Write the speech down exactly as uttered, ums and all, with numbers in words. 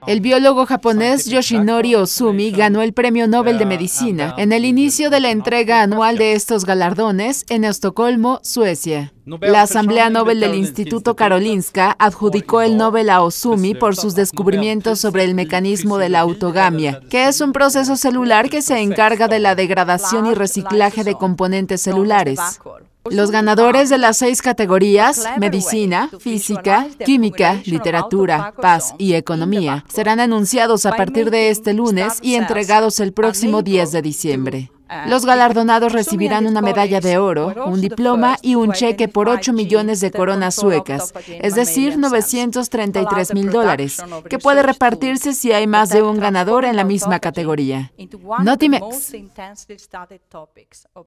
El biólogo japonés Yoshinori Ohsumi ganó el Premio Nobel de Medicina en el inicio de la entrega anual de estos galardones en Estocolmo, Suecia. La Asamblea Nobel del Instituto Karolinska adjudicó el Nobel a Ohsumi por sus descubrimientos sobre el mecanismo de la autogamia, que es un proceso celular que se encarga de la degradación y reciclaje de componentes celulares. Los ganadores de las seis categorías, medicina, física, química, literatura, paz y economía, serán anunciados a partir de este lunes y entregados el próximo diez de diciembre. Los galardonados recibirán una medalla de oro, un diploma y un cheque por ocho millones de coronas suecas, es decir, novecientos treinta y tres mil dólares, que puede repartirse si hay más de un ganador en la misma categoría. Notimex.